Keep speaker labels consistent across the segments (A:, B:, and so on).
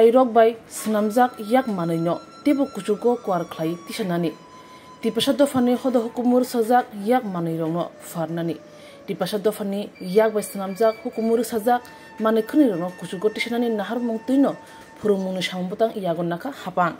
A: Bairok by Snamzak Yak Manino, Tibu Kuchuko Kwarklai Tishanani. Tipashadofani Hodo Hukumur Sazak Yak Manirono Farnani. Tipashadofani Yak by Snamzak Hukumur Sazak Manikunirono Kuchuko Tishanani Nahar Montino, Purumunu Shambutang Yagonaka Hapang.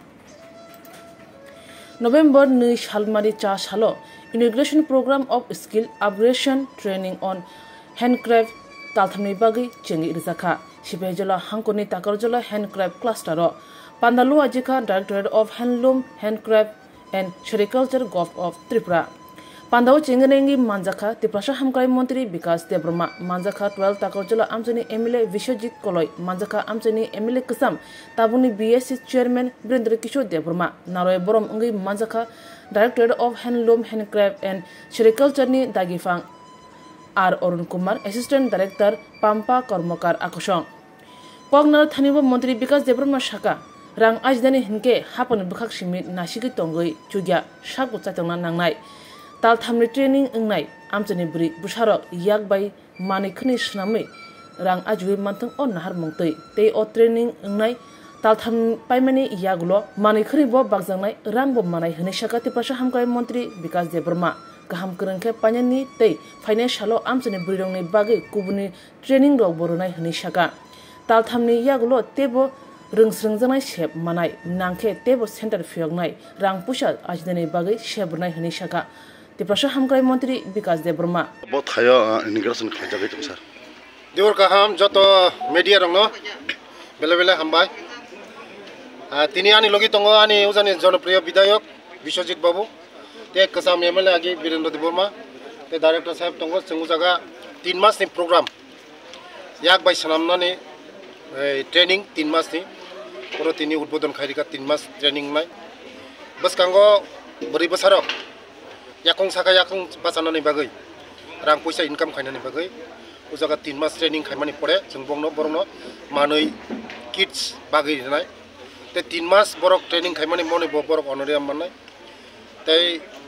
A: November Nish Halmari Chash Halo, Integration Program of Skill Upgradation Training on Handcraft Talthamni Bagi Chengi Rizaka. Shibejola Hankoni Takarjola Handcraft Cluster Pandalu Ajika Directorate of Handloom, Handcraft and Sericulture Gov of Tripura. Pandau Chengenengi Manjaka, the Prasha Hamkai Montri Bikas Debroma, Manjaka 12 Takarjola Amjani Emile Vishajit Koloi, Manjaka Amjani Emile Kasam, Tabuni BSC Chairman Brindra Kisho Debroma, Naroy Borom Ungi Manjaka, Directorate of Handloom, Handcraft and Sericulture ni Dagifang. R. Arun Kumar, Assistant Director, Pampa Kormokar Akushong. Pognar Thanibo Montri Bikas Debroma Shaka, Rang Ajdani Hinke, Hapan Bukak Shimit, Nashiki Tongoi, Chugia, Shaku Tatona Nangnai, Tal Thamri Training Ungnai, Amtani Bri, Busharok, Yak by Manikuni Shnami, Rang Ajwi Mantang on Nahar Montoi, They O Training Ungnai, Tal Tham Paimani Yagulo, Manikuri Bo Bagzanai, Rambo Manai, Hineshaka Tipasha Hamkai Montri, Bikas Debroma. Kaham kerengke panyani tei financial amsani bridongni bagi kubuni training rok borunai hinishaka tal thamni yagulo tebo rungsrungjanai shep manai nangke tebo center phyognai rang pusha ajdani bagi shebrnai hinishaka Tiprasha Hamkai Montri Bikas Debroma
B: बहुत खाया integration खाजा गई तुम sir
C: देवर का हम जो तो media रंगो बेले बेले हम भाई तिनी आनी लोगी तंगो आनी उजानी जनप्रिय विधायक विश्वजित बाबू ते कसम एमएलए आगे वीरेंद्र देवर्मा ते डायरेक्टर साहब तंगो संगु जगह 3 मास नि प्रोग्राम याक बाय सनामनानि ट्रेनिंग 3 मास नि पुरो तिनी उद्बोधन खारिका 3 मास ट्रेनिंग नाय बस कांगो बरि बसारो याकं साका याकं बासानानि बागै रां पैसा इनकाम खायनानि बागै उ जगह 3 मास ट्रेनिंग खायमानि परे जों बरंनो मानै किड्स बागै नाय ते 3 मास बरक ट्रेनिंग खायमानि मनि बरक अनरियाम माननाय तै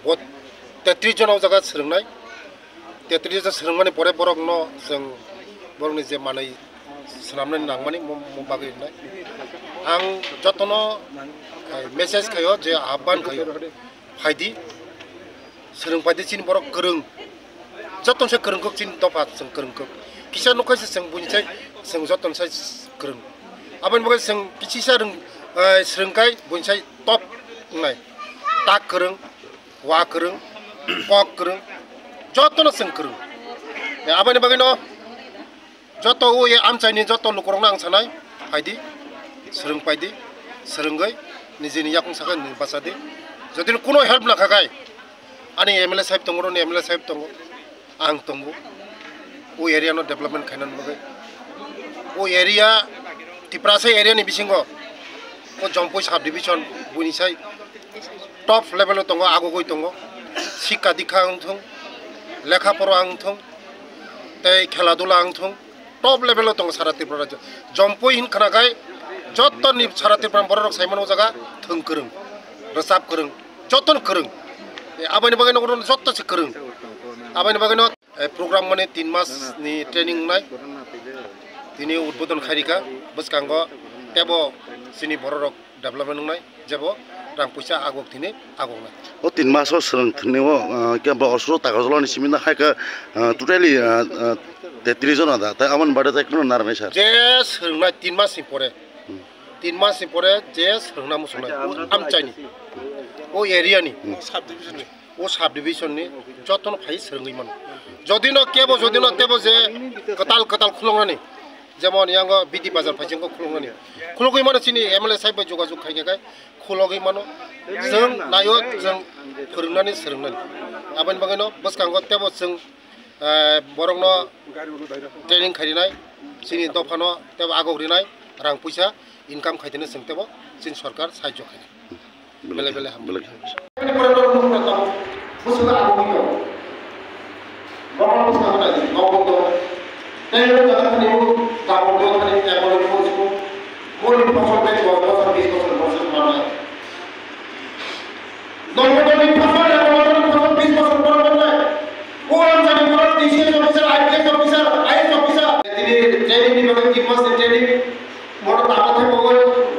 C: 33 जनाव जगह सोलोंनाय 33 जन सोलोंनानै परे बरक न जों बरकनि जे मानै सोनामनानै नांमानि बागै नाय आं जतनो मेसेज खायो जे आह्वान खायो फायदि सोलों फायदि चिन बरक गोरों जतनसे गोरोंखौ चिन दफा जों गोरोंखौ किसा नखायसे जों बुनिसाय जों जतनसे गोरों आबान बगै जों किसिसा रों सोलोंखाय बुनिसाय टप नाय tak kereng, wa kereng, kok kereng, joto na seng kereng. Ya apa ni bagino? Joto uye amcai ni joto lukurang nang sanai, haidi, sereng paidi, serenggai, ni jeni yakung sakan ni pasadi. Jadi lu kuno help nak kagai. Ani MLA sahib tunggu, ni MLA sahib tunggu, ang tunggu. U area no development kainan bagai. U area Tiprasa area ni bisingo. O jompo sahab division bunisai. Top level tongo ago goi tongo sikka dikha angthong lekha poro angthong tei khela dula angthong top level tongo sara Tripura rajyo jompo hin khana gai jotto ni sara Tripura borok saimano jaga thong kereng resap kereng joton kereng abani bagai no jotto se kereng abani bagai no program mane 3 mas ni training nai tini udbodhon kharika boskango tebo sini borok development nai jabo rang puisa agok tini agok na
B: o 3 मास हो सोलों थने वो क्या बरसो ताकजला नि सिमिना Haika totally 33 जना दा त आमन बाडे त एकनो नारनाय सर
C: जे सोलोंनाय 3 मास नि परे 3 मास नि परे जे सोलोंना मुसुनाय आमचाइनि ओ एरिया नि सब डिविजन नि जतन फाइ सोलोंगै मन जदिनो केबो जदिनो तेबो जे कताल खुलंनानि जेमन यांगो बिदि बाजार फाइजोंखौ खुलंनानि खुलगै मानो सिनि एमएलए साइब जगाजग खायनाय खुलगै मानो जों नायो जों फोरोंनानै सोलोंनानै आबानि बागैनो बसकांगो तेबो जों बरंनो ट्रेनिं खारिनाय सिनि दफानो तेबो आगौरिनाय रां पैसा इनकाम खायदेनो जों तेबो सिन सरकार साहाय्य खायनाय बेले बेले हाम बेले बुसुगा आगौरियो बरंनो सागनाय गावबो तेबो जागानि गावबो खानि तेबो बुसुगो मोरि फसल पे 10 बছর 20 বছর माननाय नर्मदानि फसल नर्मदानि फसल 20 বছর পর माननाय কোন জানি পর TCS officer IPS officer IAS officer তিনি ট্রেনিং নিবে 3 মাস ট্রেনিং মোর তামাতে বগল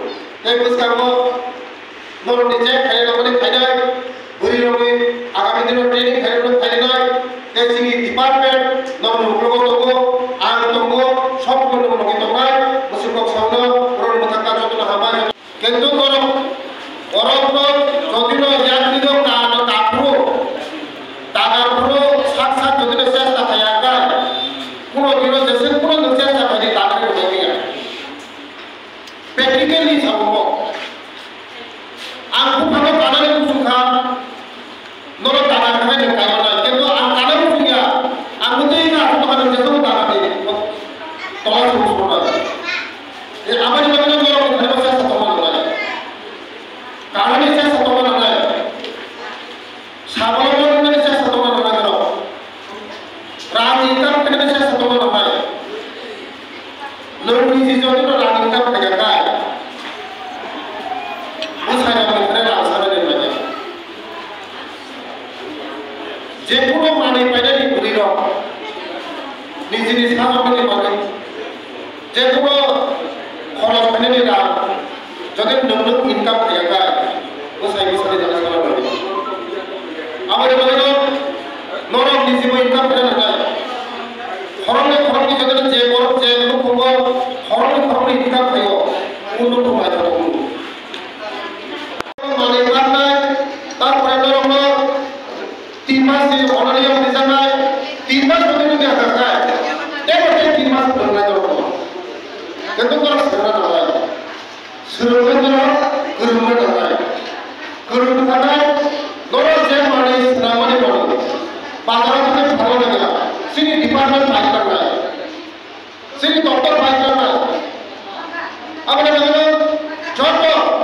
C: Kalau dicek kayak namanya kayak beri lagi agak ini training kayak namanya kayak tinggi department nomor 20 tunggu ang tunggu shop nomor kita mai masuk ke sana orang mengatakan contoh apa কিন্তু orang যদি না জাতি লোক না তারপর তারপর সাত সাত যদি চেষ্টা থাকে কোনো দিন দেশে কোনো চেষ্টা থাকে তাদের হবে প্র্যাকটিক্যালি সম্ভব aku kalau tanah itu suka nolok tanah kami yang kaya mana কিন্তু tanah itu punya aku tuh ini aku kalau jatuh tanah ini tolong semua ya apa yang kita nolok kita bisa satu mana kalau ini saya satu mana sabar ini saya satu mana kalau rakyat kita saya satu mana lalu di sisi itu rakyat kita kaya যেকোনো মানে পাইলে বলি র নিজে নিজে সামনে মানে যেকোনো খরচ ফেলে না যদি নতুন ইনকাম থাকে ও সাইকেল সাথে জানা করা হবে আমাদের বলে নরম নিজে ইনকাম ফেলে না খরচে খরচে যদি যে বড় যে লোক খরচে খরচে ইনকাম খাইও উন্নত হয় তখন মানে নাই তারপরে নরম 3 মাস যে অনারি আমাদের জানায় 3 মাস যদি যদি আকার যায় এবারে 3 মাস ধরে ধরো কিন্তু কোন সেরা না হয় শুরুতে ধরো গুরুমে ধরায় গুরুমে ধরায় ধরো যে মানে শ্রামণে পড়ো বাজারে থেকে ভালো লাগে সিনি ডিপার্টমেন্ট ফাইল করবে সিনি ডক্টর ফাইল করবে আমরা বলবো যত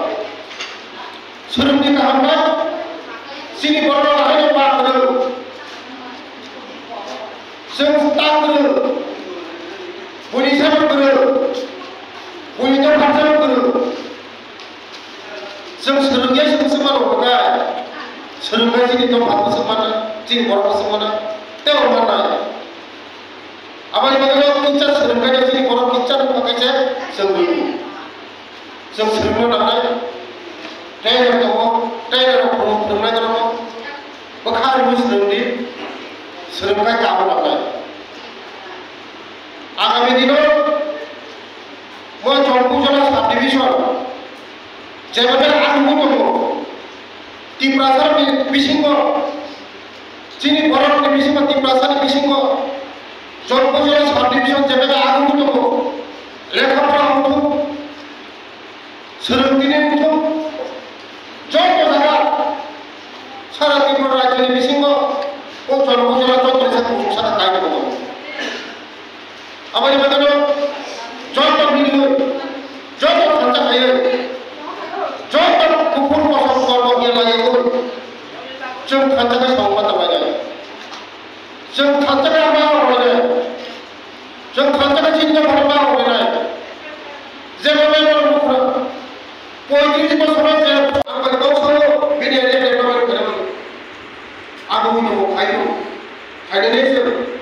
C: শুরু থেকে আমরা sini boro ayo pak dulu semua dulu bunyi sama dulu bunyi tu macam dulu semuanya semua orang kan semuanya sini tu apa semua sini boro semua teh orang mana apa yang kita kita semuanya sini boro kita pakai je semua mana teh orang bakal muslim di seremkai kamu apa? Agami dino, mau jompu jelas subdivision, jabatan aku tu, di prasar bisingko, sini orang di bisingko, di prasar bisingko, jompu jelas subdivision jabatan aku tu, lekha perang tu, seremtini tu, jompu jaga. সারা ত্রিপুরা রাজ্যের বিশৃঙ্গ ও জনবহুল চন্দ্রের সারা কায়দা করব আমার এখানে যত ভিড় যত খরচা খাইয়ে যত কুকুর পছন্দ করবো গিয়ে লাগে जों खर्चाखौ संबाद बायनाय जों खर्चाखौ मा हरनाय जों खर्चाखौ चिन्ता खालामना हरनाय जेबो नखरा 35 বছর যে আমরা গাवसाव बिदि डेभलपमेन्ट खालामो आगु उनाव खायदो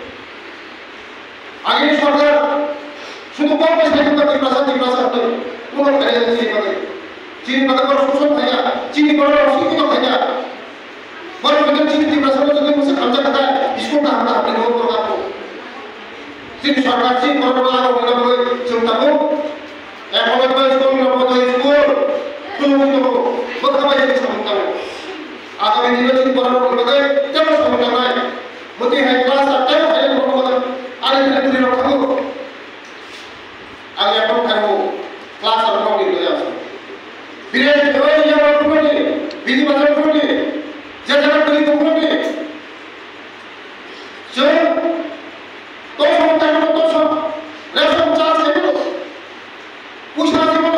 C: आगे सरकार শুধু কম পয়সা দিতে প্রাসাদ পুরো খাইয়া দিতে পারে চিনি বাগান শোষণ খাইয়া চিনি বড় অশিক্ষিত খাইয়া বড় বড় চিনি প্রাসাদ যদি মুসে খরচা খায় इसको का আমরা আপনি নো করবা তো চিনি সরকার চিনি বড় বড় আর বড় বড় চিন্তা কো এখন তো স্কুল নবদয় স্কুল শুরু বদখাবাই চিন্তা আগামী দিনে চিনি বড় বড় বড় কেন সমস্যা নাই মতি হাই ক্লাস আর কেন হাই বড় বড় আর এখানে পুরি রাখো आगे अपन करो क्लास अपन के लिए आसो फिर ये ये अपन को नहीं विधि बदल को नहीं जे जगह को नहीं को नहीं जो तो समझता है तो सब रेशन चार्ज है बोलो पूछना है बोलो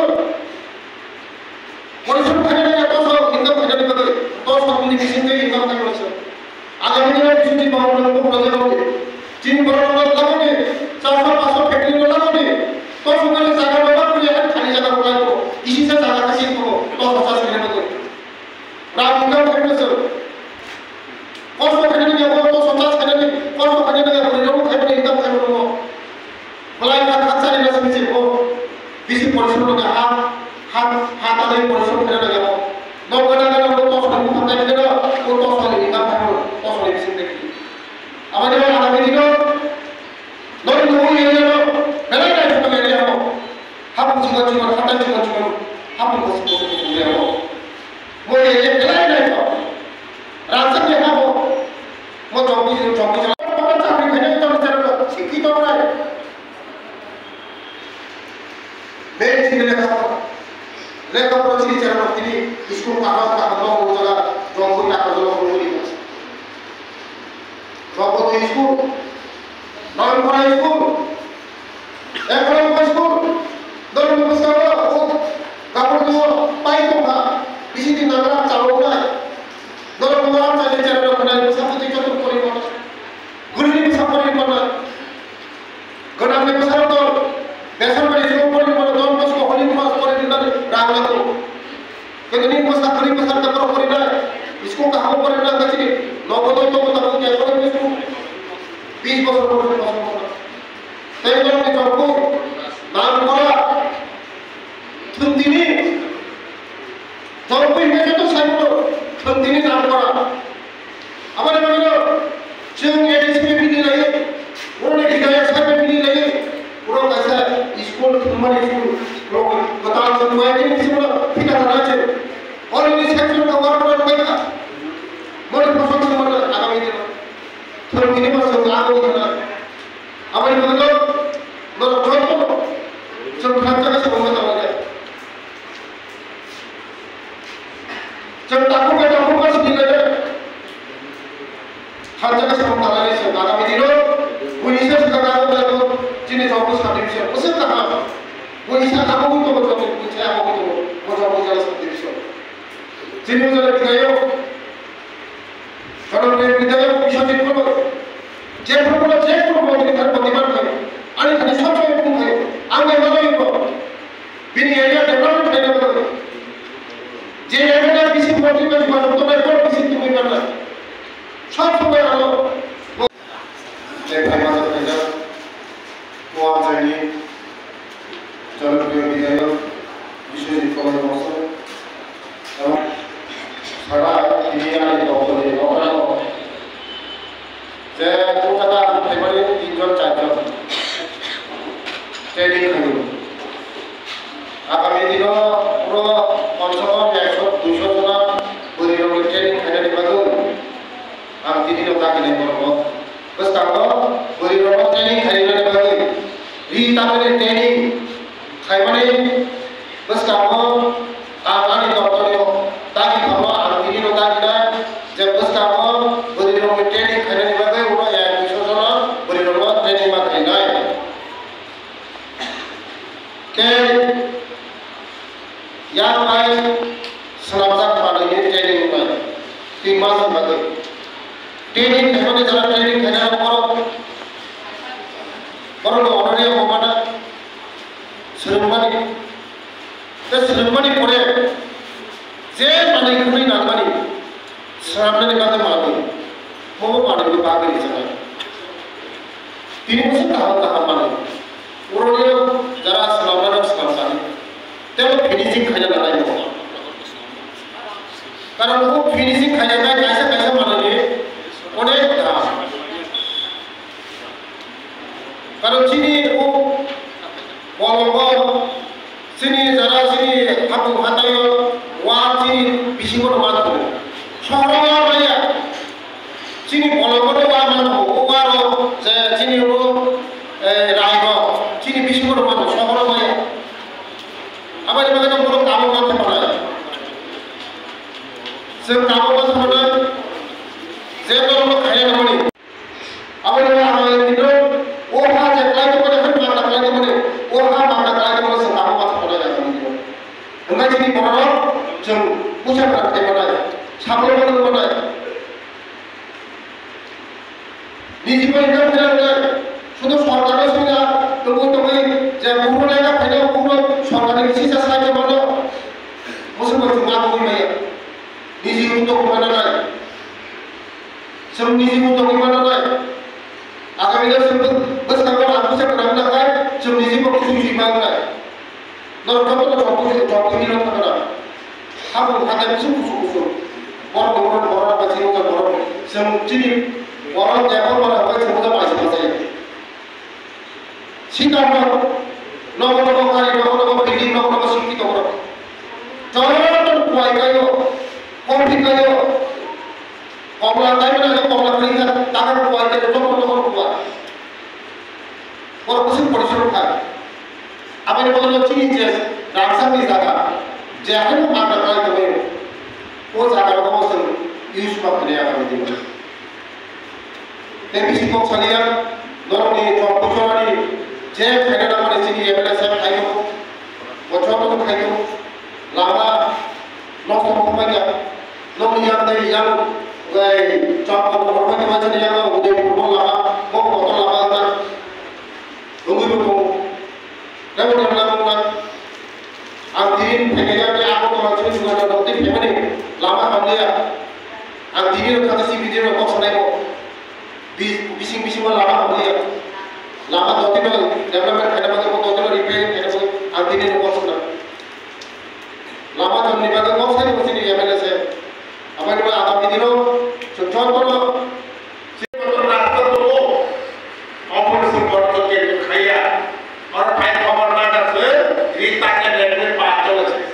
C: परिश्रम करने का तो सब इनकम करने का तो सब अपनी किसी ने इनकम करने का आगे में किसी की बात को प्रोजेक्ट होगी जिन बड़े बड़े लगोगे 400-500 फैक्ट्री लगोगे तो सुगले जागा बाबा पुलिया खाली जागा बोला तो इसी से जागा का सीन को तो 50 मिनट को राम उनका करने से कौन सा करने के वो तो 50 करने कौन सा करने के बोले लोग खाने इनकम करने को मलाई का खर्चा लेना समझे वो किसी परिश्रम का हाथ आदमी परिश्रम करने लगे वो दो Tolong pakai juga untuk soal ini kan soal ini sendiri. Apa dia ada video? Lalu nunggu ini lo, belai dah kita beli apa? Hapus juga, kata juga, hapus beli apa? Mau ini belai dah itu. Rasanya apa? Mau coba. Apa cakap ini kita bicara sikit orang. Beri sini Leka prosi cara ini iskul kahal mau jaga jompo tak jompo ini. Jompo iskul, non pura iskul, iskul, non pesawat, kapur tu pai tu ha, di sini negara calon lah, non orang saja cara mana satu tiga tu kori mana, guru ni bisa kori mana, kerana ni pesawat tu, besar mana iskul kori mana, non pesawat kori mana kori ni nanti Ravan को कितनी मसा करी मसा तक करी ना इसको कहां पर ना कचरी लोगों तो बताओ क्या करो इसको 20 वर्ष तय करो कि सबको नाम करा तुम दिनी सबको इनके तो साइड तो तुम दिनी नाम करा हमारे बनो चंग एडिस में भी नहीं रहे उन्होंने हिदायत साहब में भी नहीं रहे उन्होंने कैसा स्कूल तुम्हारे स्कूल लोग बता सकते हैं कि किसी को ठीक करना चाहिए और इन सेक्शन का वर्क करना मोर प्रश्न नंबर आगामी दिन थोड़ा मिनी पर संलाप होगा हमारे मतलब नो जॉइन को सब खर्चा का सब होता है जब टाकू का सीधी लगे खर्चा का सब होता है सब आगामी दिनों वो इसे सिखाना होगा तो जिन्हें जॉब को सर्टिफिकेट उसे कहा वो इसे कामों को तो बचाओ कुछ है वो तो बचाओ जरा सब दिशा जिन्हें जरा दिखाओ kalau mereka didalam bisa dipolo, jangan polo dengan bagaimana kau, ane tadi sampai pun kau, ane mana itu, bini area development ada apa? Jangan ada visi motivasi macam tu, mereka visi tu mereka nak, sampai ada, jangan macam tu, kuat jadi, jalan beliau didalam, bisa dipolo masa, सारा India में doctor है doctor हो जे Kolkata February 3 जन 4 जन training करूँ आगामी दिनों पूरा 500 100 200 जना पूरी लोग ट्रेनिंग करने बागो हम दिनों तक नहीं करो बस ताको पूरी लोग ट्रेनिंग करने बागो रीता में ट्रेनिंग खाइबाने बस ताको आगामी डॉक्टर हो ताकि हम जब बस कामो बरिरो में ट्रेनिंग करने बागे उनो या विश्वजना बरिरो में ट्रेनिंग में करना है के या भाई सलामत पाने ये ट्रेनिंग में 3 मास बागे ट्रेनिंग करने जरा ट्रेनिंग करना करो लो ऑनरे होमाना सेरेमनी ते सेरेमनी पड़े जे माने कुनी नागमानी सामने निकालते मालूम, वो मालूम भी बात नहीं चला। 3 वर्ष कहाँ मालूम, उन्होंने जरा सलामत सानी, तब फिनिशिंग खाया जाता है वो, कारण वो फिनिशिंग खाया जाता है कैसे मालूम है, उन्हें था, कारण चीनी वो बोलो चीनी जरा चीनी आपको बतायो, वहाँ चीनी बिशी को मालूम शहरों में या चीनी बोलों को वामन हो वारो चीनी वो राइबो चीनी बिस्कुट को वामन शहरों में अब ये मतलब बोलो कामों का तो पड़ा है सब कामों का तो पड़ा है जेब तो लोग खाए ना बनी अब ये हमारे दिनों वो हाँ जब लाइट को देखो मारना लाइट को बने वो हाँ मारना लाइट को सब कामों का तो पड़ा है उनका चीनी बोलो जब पूछा करते पड़ा है छापे वाले बनाए निजी पर इनकम करेंगे शुद्ध सरकार से ना तो वो तो भाई जब पूरा लेगा पहले पूरा सरकार किसी से साझे बनो मुझे कोई चुनाव कोई नहीं है निजी उद्योग को बनाना है सब निजी उद्योग को बनाना है आगामी दिन सब बस करना आपको से करना है सब निजी को कुछ भी मांगना है ना कब तो जॉब की नहीं करना हम खाता में सब कुछ বড় বড় বড় বাজি বড় বড় সেমচিনি বড় দেখো বড় হবে সেমুদা বাজি বাজি সিকাম নব নব গাড়ি নব নব বিল্ডিং নব নব শিক্ষিত বড় জনগণ কুয়াই গায়ো কফি গায়ো কমলা টাইমে না কমলা ফ্রিজ টাকা কুয়াই গায়ো নব নব কুয়া বড় কিছু পরিশ্রম খায় আমি বললো চিনি যে রাজশাহী জায়গা যে এখন মাথা কাজ হবে ও জায়গার অবস্থা ইউজ করতে আগামী দিনে এই বেশি কম চালিয়া ধরুন এই চম্পচরানি যে ফেরেটা মানে চিনি এমএলএ সাহেব খাইব বছর তো খাইব লাভা নষ্ট কমাই যা লোক ইয়ার দেয় ইয়ার এই চম্প কমাই দেওয়া জানি ইয়ার উদয় পূর্ব লাভা মোক কত লাভা না রঙিব তো Namun yang melakukan Angdirin pengennya aku kalau juga ada nanti pengen lama kan dia Angdirin kata si video kok seneng kok bising-bising lama kan dia lama nanti kalau development ada pakai foto itu repair ada pakai Angdirin kok seneng lama jam ni pakai kok saya mesti di MLS apa ini ada video contoh si motor rasta tu operasi motor ke kaya और file खबर ना करते रीता के rate में 5 dollar है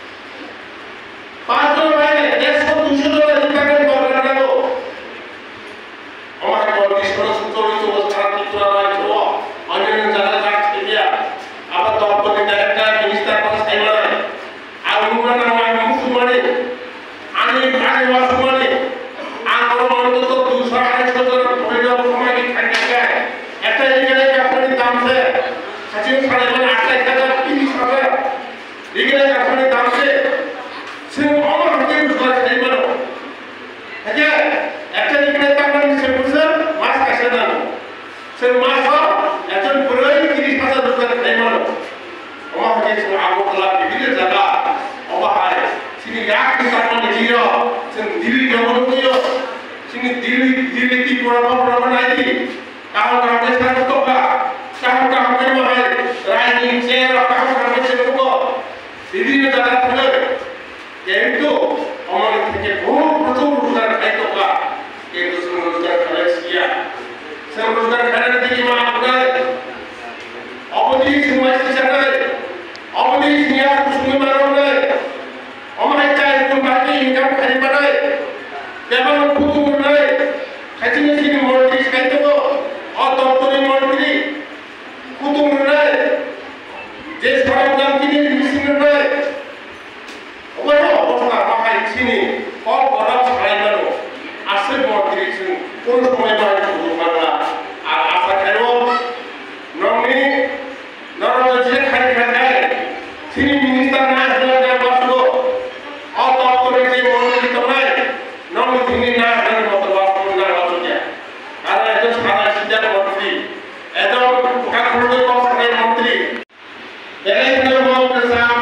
C: 5 dollar है 100 200 रीता के dollar ना दो हमारे को डिस्कस स्टोरी तो बस खराब की तरह है तो अन्य जगह टैक्स इंडिया अब तो आपको डायरेक्टर मिनिस्टर को सही वाला है और उन्होंने नाम मुसलमानी आने वासुमानी आंकड़ों में तो 200 250 डॉलर पहले कमाई की खर्च है ऐसा ही नहीं कि अपने दाम से सचिव साढ़े बने 8,30,000 लेकिन अपने दाम से सिर्फ और हमें उसका नहीं बनो है क्या ऐसे निकले तब हम सिर्फ सर मास कैसे ना सिर्फ मास हो ऐसे पूरे 30,000 रुपए नहीं बनो और हमें सिर्फ आगो कला बिगड़े जगह और बाहर सिर्फ याक की सामान नहीं हो सिर्फ दिल्ली जमन नहीं हो सिर्फ दिल्ली की पूरा बनाई थी कहाँ के साथ तो का कहाँ के महल राजनीति से और कहाँ से लोगों विभिन्न जगह पर ये तो हमारे के बहुत प्रचुर रोजगार है तो का एक दूसरे रोजगार कलेक्ट किया सब रोजगार करने के लिए मां गए अपनी समाज से चले अपनी दुनिया को सुनने मारो गए हमारे चाहे तो बाकी इनकम खरीद बनाए केवल खुद बनाए खरीदने की मॉडलिंग कहते हो और तो मॉडलिंग खुद बनाए देश भर में की मिसिंग बनाए और अवस्था बाहर sini और बड़ा छाया करो आसे मॉडलिंग कोन समय में खुद बना आशा करो नॉमी नॉर्मल जे खरीद है sini मिनिस्टर ना है बासो और तो जे मॉडलिंग तो है नॉमी sini ना है मतलब बासो ना बासो क्या कारण এটা সারা সিদ্ধান্ত মন্ত্রী এটা কাকুরদের কর্মচারী মন্ত্রী এর নাম প্রসাদ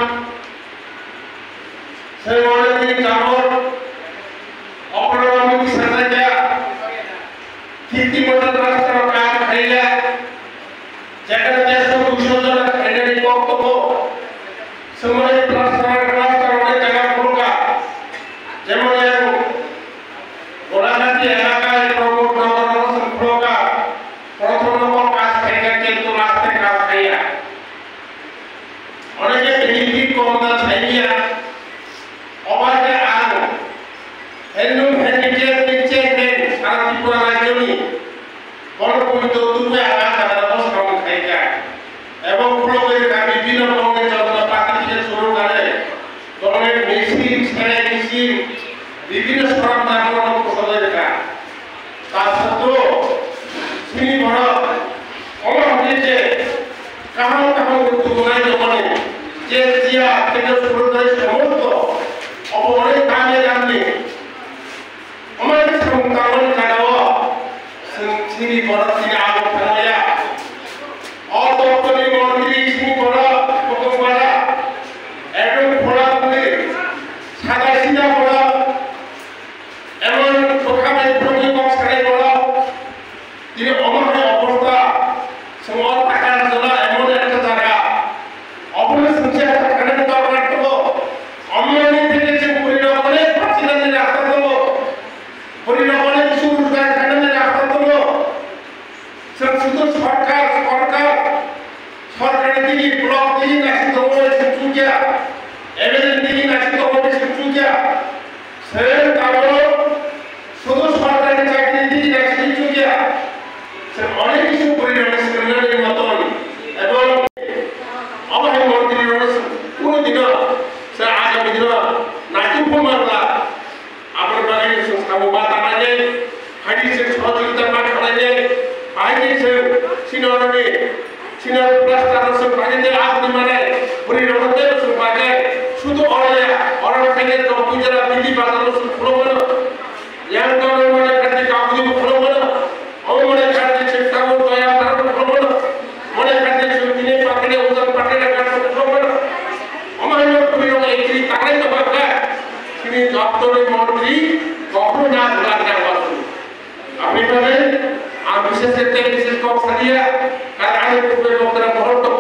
C: সেবনে চামর অপরাধী সরকার কীর্তি মন্ডল রাষ্ট্র কাজ খাইলা যেখানে 100-200 জন ক্যান্ডিডেট বক্তব্য সময় রাষ্ট্র অনেক জায়গা খোলা যেমন গোলাঘাটি এলাকায় প্রমুখ নগর খোলা প্রথম নম্বর কাজ খাইলা কিন্তু রাস্তায় কাজ খাইলা অনেকে বেনিফিট কম না চাইয়া অবাধে আলো হেলু হেরিটেজ পিকচার দেন সারা ত্রিপুরা রাজ্যনি বড় পবিত্র দুর্গে আঘাত ব্যবস্থা খাইলা এবং ফলকের বিভিন্ন রকমের যন্ত্রপাতি থেকে শুরু করে ধরনের মেশিন সেলাই মেশিন বিভিন্ন সরঞ্জাম প্রসবের কাজ তা সত্ত্বেও তিনি বড় অমর হয়েছে কাহাও কাহাও তুলনায় জমানে যে জিয়া থেকে শুরু করে সমস্ত অপরাধ কাজে জানলে আমাদের সংকারণ জানাও সিনি বড় সিনি আলো ফেলাইয়া অতর্কনি মন্ত্রী সিনি বড় প্রথম বড় একদম ফোড়া তুলে সাদা সিধা বড় এমন প্রকারে প্রতি বক্সারে বড় তিনি অমর অবস্থা সময় টাকার জন্য এমন একটা জায়গা অবশ্যই সংখ্যা কারণে দরকার তো অমনি থেকে যে পরিণাম করে পাঁচিলাদের রাস্তা দেবো
D: Hai kamu batang aja, hari ini sehari kita makan aja, hari ini sinar plastik semuanya aku di mana, beri nomor semuanya, suatu orang pengen kau punya biji batang sebelum yang kau mana kerja kau punya belum mana kerja cipta kau yang baru belum mana kerja ini pakai uang pakai kerja belum mana punya ekri tangan tu bagai ini doktor menteri kau nak belanja waktu kami mana, biasa kau saja, kalau ada dokter